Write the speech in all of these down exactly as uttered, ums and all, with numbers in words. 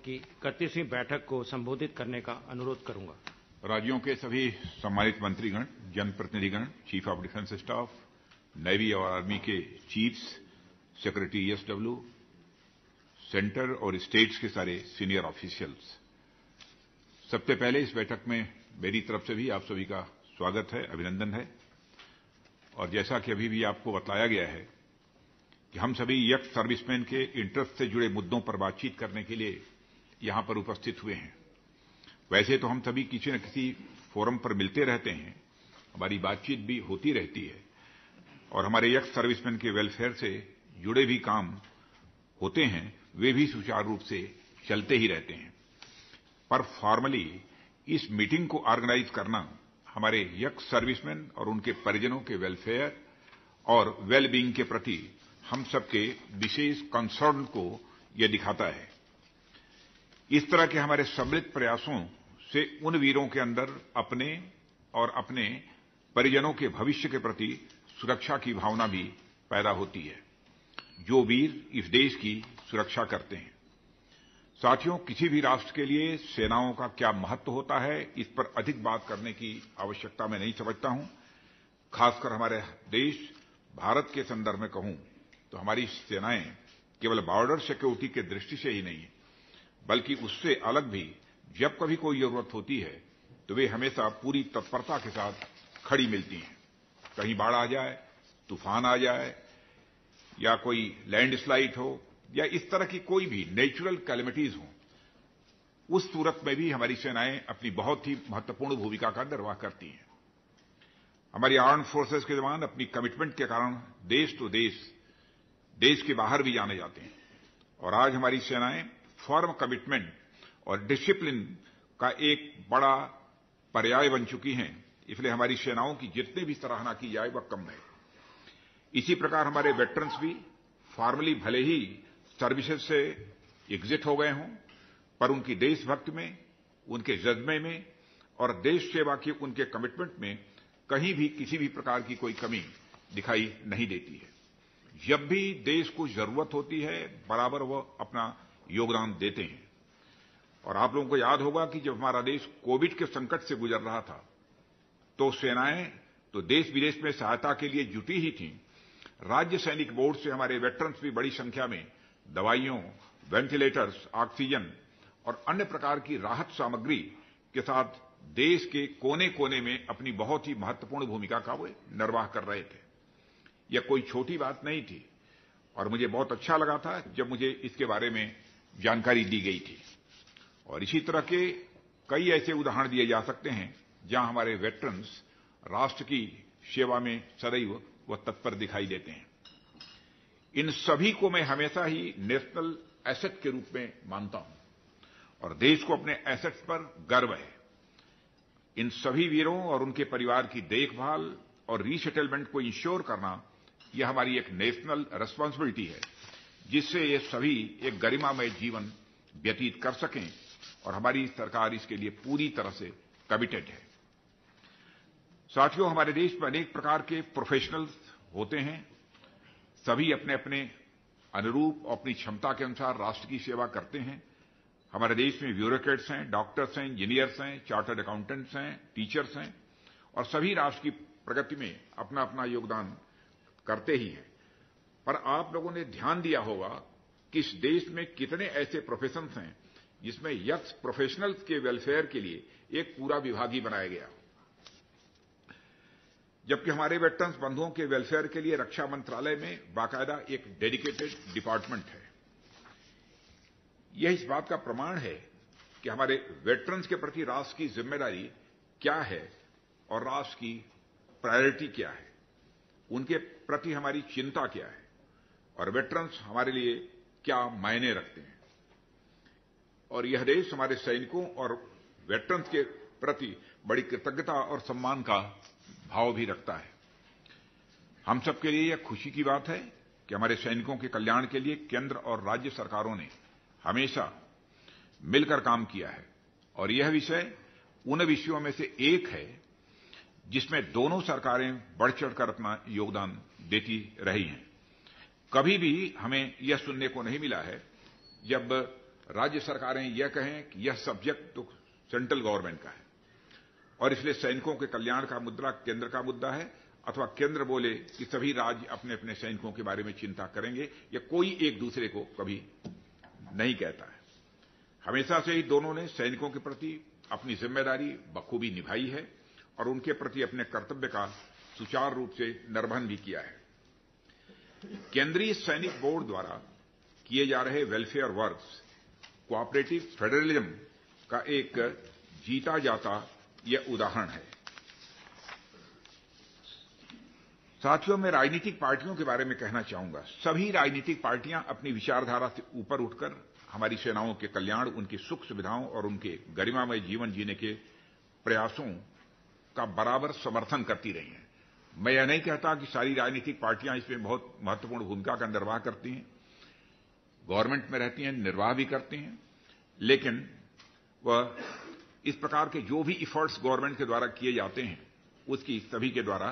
की इकतीसवीं बैठक को संबोधित करने का अनुरोध करूंगा। राज्यों के सभी सम्मानित मंत्रीगण, जनप्रतिनिधिगण, chief of defence staff, navy और आर्मी के चीफ्स, सेक्रेटरी एसडब्ल्यू, सेंटर और स्टेट्स के सारे सीनियर ऑफिशियल्स, सबसे पहले इस बैठक में मेरी तरफ से भी आप सभी का स्वागत है, अभिनंदन है। और जैसा कि अभी भी आपको बतलाया गया है कि हम सभी यक्स सर्विसमैन के इंटरेस्ट से जुड़े मुद्दों पर बातचीत करने के लिए यहां पर उपस्थित हुए हैं। वैसे तो हम सभी किसी न किसी फोरम पर मिलते रहते हैं, हमारी बातचीत भी होती रहती है और हमारे यक्स सर्विसमैन के वेलफेयर से जुड़े भी काम होते हैं, वे भी सुचारू रूप से चलते ही रहते हैं। पर फॉर्मली इस मीटिंग को ऑर्गेनाइज करना हमारे यक्स सर्विसमैन और उनके परिजनों के वेलफेयर और वेलबींग के प्रति हम सबके विशेष कंसर्न को यह दिखाता है। इस तरह के हमारे सम्मिलित प्रयासों से उन वीरों के अंदर अपने और अपने परिजनों के भविष्य के प्रति सुरक्षा की भावना भी पैदा होती है, जो वीर इस देश की सुरक्षा करते हैं। साथियों, किसी भी राष्ट्र के लिए सेनाओं का क्या महत्व होता है, इस पर अधिक बात करने की आवश्यकता मैं नहीं समझता हूं। खासकर हमारे देश भारत के संदर्भ में कहूं तो हमारी सेनाएं केवल बॉर्डर सिक्योरिटी के दृष्टि से ही नहीं, बल्कि उससे अलग भी जब कभी कोई जरूरत होती है तो वे हमेशा पूरी तत्परता के साथ खड़ी मिलती हैं। कहीं बाढ़ आ जाए, तूफान आ जाए या कोई लैंडस्लाइड हो या इस तरह की कोई भी नेचुरल कैलेमिटीज हो, उस सूरत में भी हमारी सेनाएं अपनी बहुत ही महत्वपूर्ण भूमिका का निर्वाह करती हैं। हमारी आर्म्ड फोर्सेस के जवान अपनी कमिटमेंट के कारण देश तो देश देश के बाहर भी जाने जाते हैं और आज हमारी सेनाएं फर्म कमिटमेंट और डिसिप्लिन का एक बड़ा पर्याय बन चुकी हैं। इसलिए हमारी सेनाओं की जितने भी सराहना की जाए वह कम है। इसी प्रकार हमारे वेटरन्स भी फॉर्मली भले ही सर्विसेज से एग्जिट हो गए हों, पर उनकी देशभक्ति में, उनके जज्बे में और देश सेवा की उनके कमिटमेंट में कहीं भी किसी भी प्रकार की कोई कमी दिखाई नहीं देती है। जब भी देश को जरूरत होती है, बराबर वो अपना योगदान देते हैं। और आप लोगों को याद होगा कि जब हमारा देश कोविड के संकट से गुजर रहा था तो सेनाएं तो देश विदेश में सहायता के लिए जुटी ही थीं। राज्य सैनिक बोर्ड से हमारे वेटरन्स भी बड़ी संख्या में दवाइयों, वेंटिलेटर्स, ऑक्सीजन और अन्य प्रकार की राहत सामग्री के साथ देश के कोने कोने में अपनी बहुत ही महत्वपूर्ण भूमिका का वो निर्वाह कर रहे थे। यह कोई छोटी बात नहीं थी और मुझे बहुत अच्छा लगा था जब मुझे इसके बारे में जानकारी दी गई थी। और इसी तरह के कई ऐसे उदाहरण दिए जा सकते हैं जहां हमारे वेटरन्स राष्ट्र की सेवा में सदैव व तत्पर दिखाई देते हैं। इन सभी को मैं हमेशा ही नेशनल एसेट के रूप में मानता हूं और देश को अपने एसेट्स पर गर्व है। इन सभी वीरों और उनके परिवार की देखभाल और रीसेटलमेंट को इंश्योर करना यह हमारी एक नेशनल रिस्पांसिबिलिटी है, जिससे ये सभी एक गरिमामय जीवन व्यतीत कर सकें और हमारी सरकार इसके लिए पूरी तरह से कमिटेड है। साथियों, हमारे देश में अनेक प्रकार के प्रोफेशनल्स होते हैं। सभी अपने अपने अनुरूप अपनी क्षमता के अनुसार राष्ट्र की सेवा करते हैं। हमारे देश में ब्यूरोक्रेट्स हैं, डॉक्टर्स हैं, इंजीनियर्स हैं, चार्टर्ड अकाउंटेंट्स हैं, टीचर्स हैं और सभी राष्ट्र की प्रगति में अपना अपना योगदान करते ही हैं। पर आप लोगों ने ध्यान दिया होगा कि इस देश में कितने ऐसे प्रोफेशंस हैं जिसमें यक्स प्रोफेशनल्स के वेलफेयर के लिए एक पूरा विभाग ही बनाया गया, जबकि हमारे वेटरन्स बंधुओं के वेलफेयर के लिए रक्षा मंत्रालय में बाकायदा एक डेडिकेटेड डिपार्टमेंट है। यह इस बात का प्रमाण है कि हमारे वेटरन्स के प्रति राष्ट्र की जिम्मेदारी क्या है और राष्ट्र की प्रायोरिटी क्या है, उनके प्रति हमारी चिंता क्या है और वेटरन्स हमारे लिए क्या मायने रखते हैं। और यह देश हमारे सैनिकों और वेटरन्स के प्रति बड़ी कृतज्ञता और सम्मान का भाव भी रखता है। हम सबके लिए यह खुशी की बात है कि हमारे सैनिकों के कल्याण के लिए केंद्र और राज्य सरकारों ने हमेशा मिलकर काम किया है और यह विषय उन विषयों में से एक है जिसमें दोनों सरकारें बढ़ चढ़कर अपना योगदान देती रही हैं। कभी भी हमें यह सुनने को नहीं मिला है जब राज्य सरकारें यह कहें कि यह सब्जेक्ट तो सेंट्रल गवर्नमेंट का है और इसलिए सैनिकों के कल्याण का मुद्दा केंद्र का मुद्दा है, अथवा केंद्र बोले कि सभी राज्य अपने अपने सैनिकों के बारे में चिंता करेंगे, या कोई एक दूसरे को कभी नहीं कहता है। हमेशा से ही दोनों ने सैनिकों के प्रति अपनी जिम्मेदारी बखूबी निभाई है और उनके प्रति अपने कर्तव्य का सुचारू रूप से निर्वहन भी किया है। केंद्रीय सैनिक बोर्ड द्वारा किए जा रहे वेलफेयर वर्क्स कोऑपरेटिव फेडरलिज्म का एक जीता जाता यह उदाहरण है। साथियों, मैं राजनीतिक पार्टियों के बारे में कहना चाहूंगा। सभी राजनीतिक पार्टियां अपनी विचारधारा से ऊपर उठकर हमारी सेनाओं के कल्याण, उनकी सुख सुविधाओं और उनके गरिमामय जीवन जीने के प्रयासों का बराबर समर्थन करती रही हैं। मैं यह नहीं कहता कि सारी राजनीतिक पार्टियां इसमें बहुत महत्वपूर्ण भूमिका का निर्वाह करती हैं, गवर्नमेंट में रहती हैं, निर्वाह भी करती हैं, लेकिन वह इस प्रकार के जो भी इफर्ट्स गवर्नमेंट के द्वारा किए जाते हैं उसकी सभी के द्वारा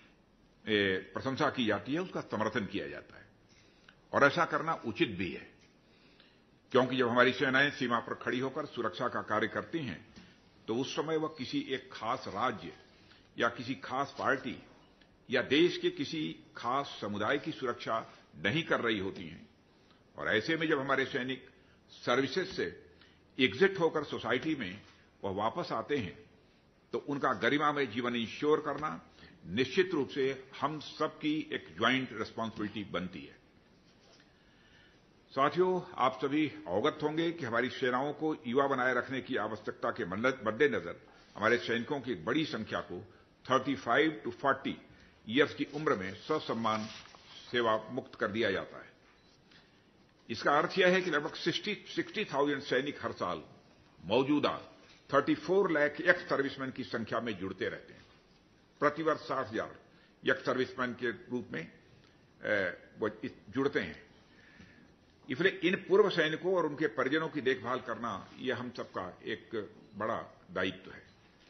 प्रशंसा की जाती है, उसका समर्थन किया जाता है और ऐसा करना उचित भी है, क्योंकि जब हमारी सेनाएं सीमा पर खड़ी होकर सुरक्षा का कार्य करती हैं तो उस समय वह किसी एक खास राज्य या किसी खास पार्टी या देश के किसी खास समुदाय की सुरक्षा नहीं कर रही होती हैं। और ऐसे में जब हमारे सैनिक सर्विसेज से एग्जिट होकर सोसाइटी में वह वापस आते हैं तो उनका गरिमामय जीवन इंश्योर करना निश्चित रूप से हम सबकी एक ज्वाइंट रिस्पांसिबिलिटी बनती है। साथियों, आप सभी अवगत होंगे कि हमारी सेनाओं को युवा बनाए रखने की आवश्यकता के मद्देनजर हमारे सैनिकों की एक बड़ी संख्या को पैंतीस टू चालीस ईयर्स की उम्र में ससम्मान सेवा मुक्त कर दिया जाता है। इसका अर्थ यह है कि लगभग साठ हज़ार सैनिक हर साल मौजूदा चौंतीस लाख एक्स सर्विसमैन की संख्या में जुड़ते रहते हैं। प्रतिवर्ष साठ हजार एक्स सर्विसमैन के रूप में वो जुड़ते हैं। इसलिए इन पूर्व सैनिकों और उनके परिजनों की देखभाल करना यह हम सबका एक बड़ा दायित्व है।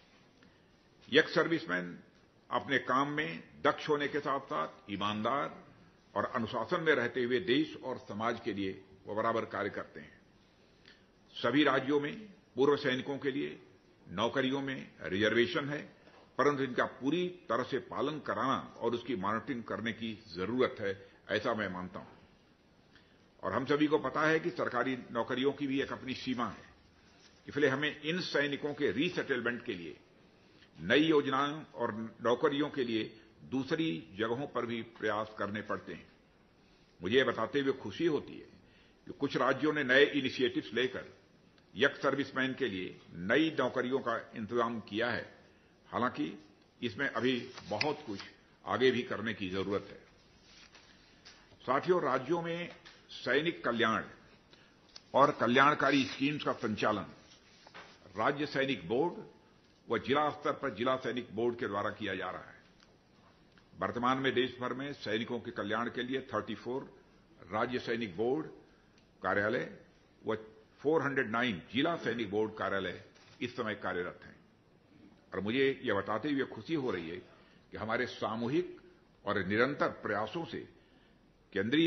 एक्स सर्विसमैन अपने काम में दक्ष होने के साथ साथ ईमानदार और अनुशासन में रहते हुए देश और समाज के लिए वो बराबर कार्य करते हैं। सभी राज्यों में पूर्व सैनिकों के लिए नौकरियों में रिजर्वेशन है, परंतु इनका पूरी तरह से पालन कराना और उसकी मॉनिटरिंग करने की जरूरत है, ऐसा मैं मानता हूं। और हम सभी को पता है कि सरकारी नौकरियों की भी एक अपनी सीमा है, इसलिए हमें इन सैनिकों के रीसेटलमेंट के लिए नई योजनाओं और नौकरियों के लिए दूसरी जगहों पर भी प्रयास करने पड़ते हैं। मुझे यह बताते हुए खुशी होती है कि कुछ राज्यों ने नए इनिशिएटिव्स लेकर यंग सर्विसमैन के लिए नई नौकरियों का इंतजाम किया है। हालांकि इसमें अभी बहुत कुछ आगे भी करने की जरूरत है। साथियों, राज्यों में सैनिक कल्याण और कल्याणकारी स्कीम्स का संचालन राज्य सैनिक बोर्ड व जिला स्तर पर जिला सैनिक बोर्ड के द्वारा किया जा रहा है। वर्तमान में देश भर में सैनिकों के कल्याण के लिए चौंतीस राज्य सैनिक बोर्ड कार्यालय व चार सौ नौ जिला सैनिक बोर्ड कार्यालय इस समय कार्यरत हैं। और मुझे यह बताते हुए खुशी हो रही है कि हमारे सामूहिक और निरंतर प्रयासों से केंद्रीय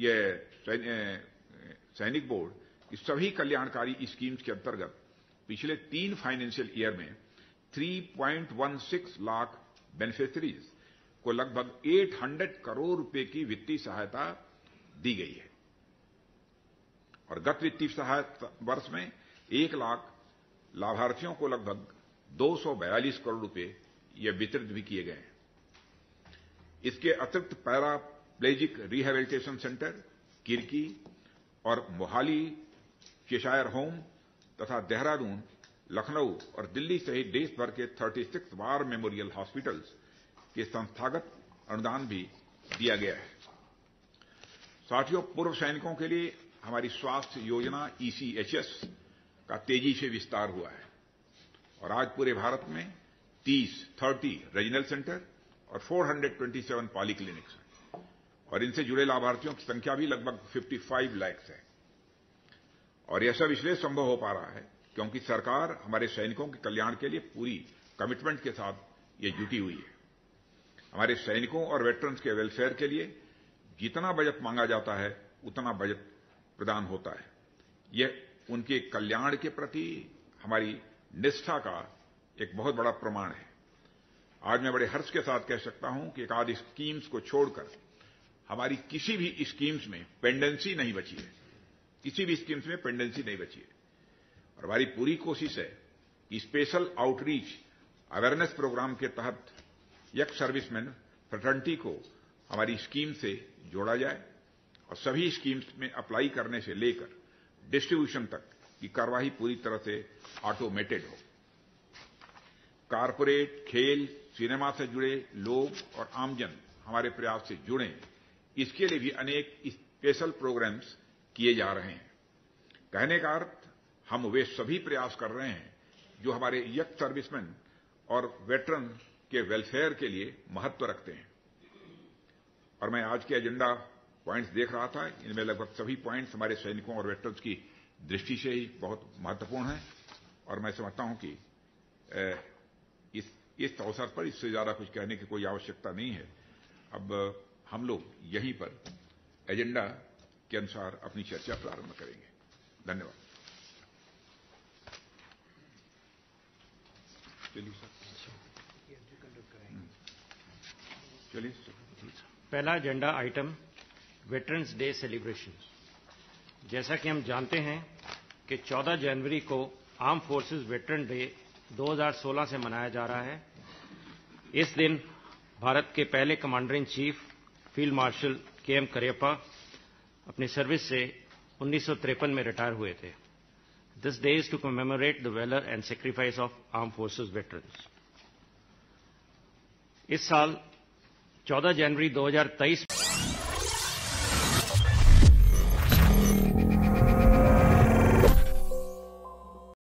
यह सैनिक बोर्ड इस सभी कल्याणकारी स्कीम्स के अंतर्गत पिछले तीन फाइनेंशियल ईयर में तीन पॉइंट एक छह लाख बेनिफिशरीज को लगभग आठ सौ करोड़ रुपए की वित्तीय सहायता दी गई है और गत वित्तीय सहायता वर्ष में एक लाख लाभार्थियों को लगभग दो सौ बयालीस करोड़ रुपए ये वितरित भी किए गए हैं। इसके अतिरिक्त पैराप्लेजिक रिहेबिलिटेशन सेंटर किरकी और मोहाली, चेशायर होम तथा देहरादून, लखनऊ और दिल्ली सहित देश भर के छत्तीस वार मेमोरियल हॉस्पिटल्स के संस्थागत अनुदान भी दिया गया है। साथियों, पूर्व सैनिकों के लिए हमारी स्वास्थ्य योजना ईसीएचएस का तेजी से विस्तार हुआ है और आज पूरे भारत में तीस रीजनल सेंटर और चार सौ सत्ताईस पॉलीक्लिनिक्स हैं और इनसे जुड़े लाभार्थियों की संख्या भी लगभग पचपन लाख है। और यह सब इसलिए संभव हो पा रहा है क्योंकि सरकार हमारे सैनिकों के कल्याण के लिए पूरी कमिटमेंट के साथ ये जुटी हुई है। हमारे सैनिकों और वेटरन्स के वेलफेयर के लिए जितना बजट मांगा जाता है उतना बजट प्रदान होता है। यह उनके कल्याण के प्रति हमारी निष्ठा का एक बहुत बड़ा प्रमाण है। आज मैं बड़े हर्ष के साथ कह सकता हूं कि एक आध स्कीम्स को छोड़कर हमारी किसी भी स्कीम्स में पेंडेंसी नहीं बची है, किसी भी स्कीम्स में पेंडेंसी नहीं बची है। और हमारी पूरी कोशिश है कि स्पेशल आउटरीच अवेयरनेस प्रोग्राम के तहत यंग सर्विसमैन फ्रेटर्निटी को हमारी स्कीम से जोड़ा जाए और सभी स्कीम्स में अप्लाई करने से लेकर डिस्ट्रीब्यूशन तक की कार्यवाही पूरी तरह से ऑटोमेटेड हो। कारपोरेट, खेल, सिनेमा से जुड़े लोग और आमजन हमारे प्रयास से जुड़े, इसके लिए भी अनेक स्पेशल प्रोग्राम्स किए जा रहे हैं। कहने का अर्थ, हम वे सभी प्रयास कर रहे हैं जो हमारे यंग सर्विसमैन और वेटरन के वेलफेयर के लिए महत्व रखते हैं। और मैं आज के एजेंडा पॉइंट्स देख रहा था, इनमें लगभग सभी पॉइंट्स हमारे सैनिकों और वेटरन्स की दृष्टि से ही बहुत महत्वपूर्ण हैं। और मैं समझता हूं कि इस इस अवसर पर इससे ज्यादा कुछ कहने की कोई आवश्यकता नहीं है। अब हम लोग यहीं पर एजेंडा के अनुसार अपनी चर्चा प्रारंभ करेंगे। धन्यवाद। चलिए सर, चलिए सर। पहला agenda item veterans day celebration. जैसा कि हम जानते हैं कि चौदह जनवरी को आर्म फोर्सेस वेटरन डे दो हज़ार सोलह से मनाया जा रहा है। इस दिन भारत के पहले commander in chief field marshal K M Cariappa अपनी सर्विस से उन्नीस सौ तिरपन में रिटायर हुए थे। This day is to commemorate the valour and sacrifice of arm forces veterans. इस साल चौदह जनवरी दो हज़ार तेईस